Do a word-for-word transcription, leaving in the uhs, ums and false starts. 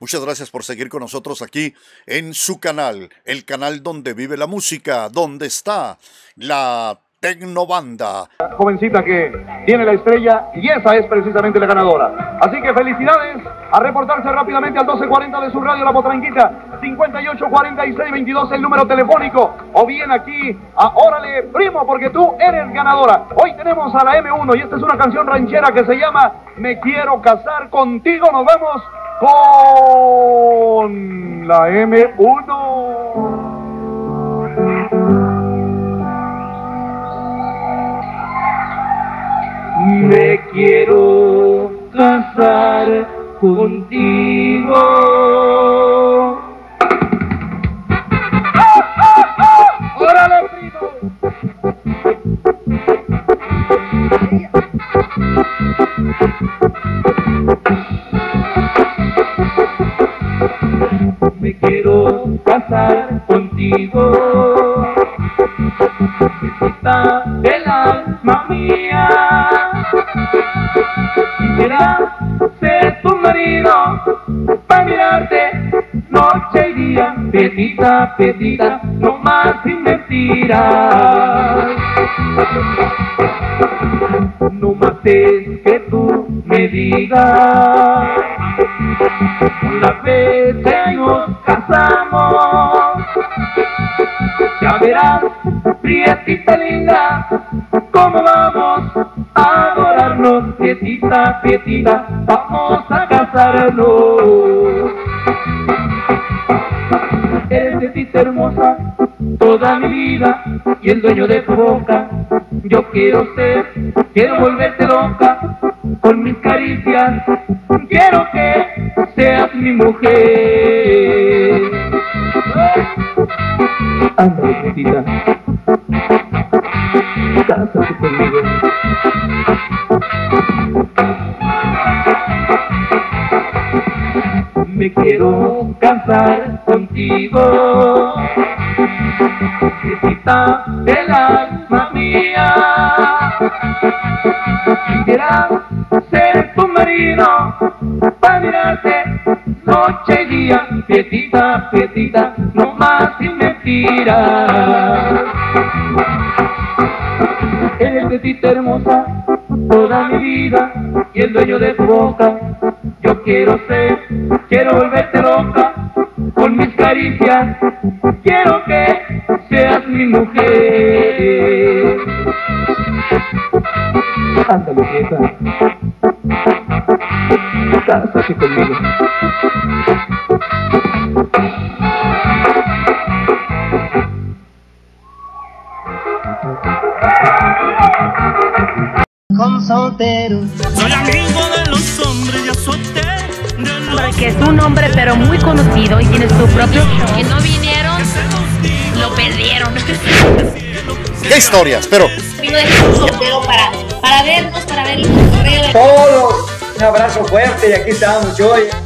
Muchas gracias por seguir con nosotros aquí en su canal, el canal donde vive la música, donde está la Tecnobanda. Jovencita que tiene la estrella y esa es precisamente la ganadora. Así que felicidades, a reportarse rápidamente al doce cuarenta de su radio La Potranquita, cincuenta y ocho cuarenta y seis veintidós el número telefónico, o bien aquí a Órale Primo, porque tú eres ganadora. Hoy tenemos a la eme uno y esta es una canción ranchera que se llama Me Quiero Casar Contigo. Nos vemos con la eme uno. Me quiero casar contigo. ¡Ah, ah, ah! ¡Órale, primo! Me quiero casar contigo. Besita del alma mía. Quisiera ser tu marido para mirarte noche y día, petita, petita, no más sin mentiras. No más es que tú me digas, una vez que nos casamos, ya verás, prietita linda, cómo vamos a adorarnos, pietita, pietita, vamos a casarnos. Eres pietita hermosa, toda mi vida, y el dueño de tu boca, yo quiero ser, quiero volverte loca, con mis caricias, quiero que seas mi mujer. Ándale, pietita, cásate conmigo. Me quiero casar contigo, pietita del alma mía. Quisiera ser tu marido para mirarte noche y día, pietita, pietita, no más sin mentiras. Eres pietita hermosa, toda mi vida, y el dueño de tu boca, yo quiero ser, quiero volverte loca, con mis caricias, quiero que seas mi mujer. Ándale, pieta, cásate conmigo. Con soltero. Soy amigo de los hombres, ya solté de los... Porque es un hombre pero muy conocido y tiene su propio show. Que no vinieron, lo perdieron. ¿Qué historias? Pero Vino de un soltero para, para vernos, para ver el correo. Todos, un abrazo fuerte y aquí estamos hoy.